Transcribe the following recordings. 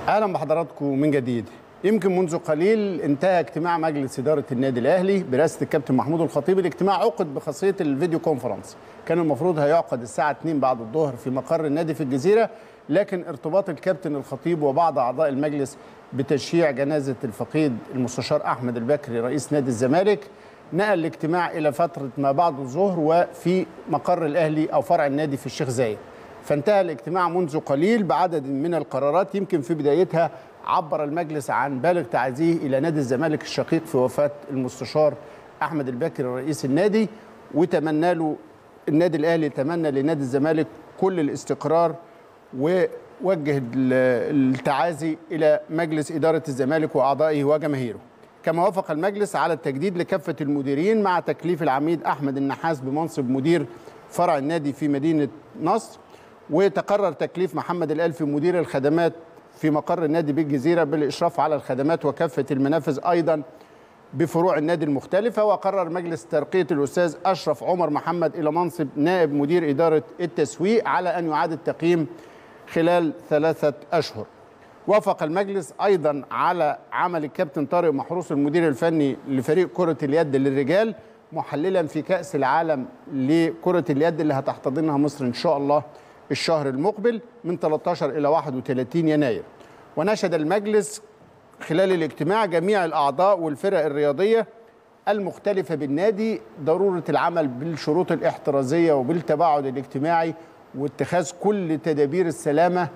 اهلا بحضراتكم من جديد. يمكن منذ قليل انتهى اجتماع مجلس اداره النادي الاهلي برئاسه الكابتن محمود الخطيب. الاجتماع عقد بخاصيه الفيديو كونفرنس، كان المفروض هيعقد الساعه 2 بعد الظهر في مقر النادي في الجزيره، لكن ارتباط الكابتن الخطيب وبعض اعضاء المجلس بتشييع جنازه الفقيد المستشار احمد البكري رئيس نادي الزمالك نقل الاجتماع الى فتره ما بعد الظهر وفي مقر الاهلي او فرع النادي في الشيخ زايد. فانتهى الاجتماع منذ قليل بعدد من القرارات. يمكن في بدايتها عبر المجلس عن بالغ تعزيه إلى نادي الزمالك الشقيق في وفاة المستشار أحمد البكري رئيس النادي، وتمنى له النادي الأهلي تمنى لنادي الزمالك كل الاستقرار، ووجه التعازي إلى مجلس إدارة الزمالك وأعضائه وجماهيره. كما وافق المجلس على التجديد لكافة المديرين مع تكليف العميد أحمد النحاس بمنصب مدير فرع النادي في مدينة نصر، وتقرر تكليف محمد الألفي مدير الخدمات في مقر النادي بالجزيرة بالإشراف على الخدمات وكافة المنافذ أيضا بفروع النادي المختلفة. وقرر مجلس ترقية الأستاذ أشرف عمر محمد إلى منصب نائب مدير إدارة التسويق على أن يعاد التقييم خلال 3 أشهر. وافق المجلس أيضا على عمل الكابتن طارق محروس المدير الفني لفريق كرة اليد للرجال محللا في كأس العالم لكرة اليد اللي هتحتضنها مصر إن شاء الله الشهر المقبل من 13 إلى 31 يناير. ونشد المجلس خلال الاجتماع جميع الأعضاء والفرق الرياضية المختلفة بالنادي ضرورة العمل بالشروط الاحترازية وبالتباعد الاجتماعي واتخاذ كل تدابير السلامة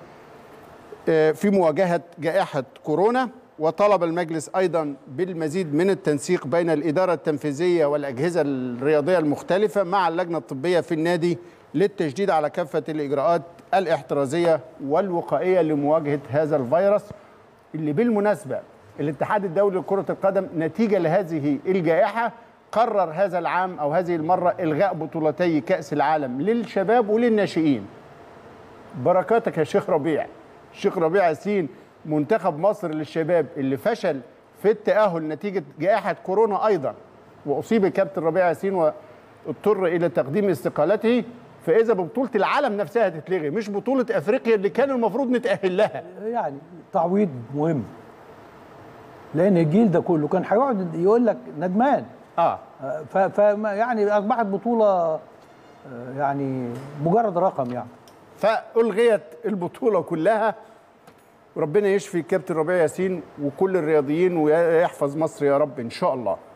في مواجهة جائحة كورونا. وطلب المجلس أيضا بالمزيد من التنسيق بين الإدارة التنفيذية والأجهزة الرياضية المختلفة مع اللجنة الطبية في النادي للتشديد على كافة الإجراءات الاحترازية والوقائية لمواجهة هذا الفيروس اللي بالمناسبة الاتحاد الدولي لكرة القدم نتيجة لهذه الجائحة قرر هذا العام أو هذه المرة إلغاء بطولتي كأس العالم للشباب وللناشئين. بركاتك يا شيخ ربيع. الشيخ ربيع ياسين منتخب مصر للشباب اللي فشل في التأهل نتيجة جائحة كورونا أيضا، وأصيب الكابتن ربيع ياسين واضطر إلى تقديم استقالته، فإذا ببطولة العالم نفسها تتلغي مش بطولة أفريقيا اللي كان المفروض نتأهل لها. يعني تعويض مهم، لأن الجيل ده كله كان هيقعد يقول لك ندمان. يعني أصبحت بطولة يعني مجرد رقم يعني. فألغيت البطولة كلها. وربنا يشفي الكابتن ربيع ياسين وكل الرياضيين ويحفظ مصر يا رب إن شاء الله.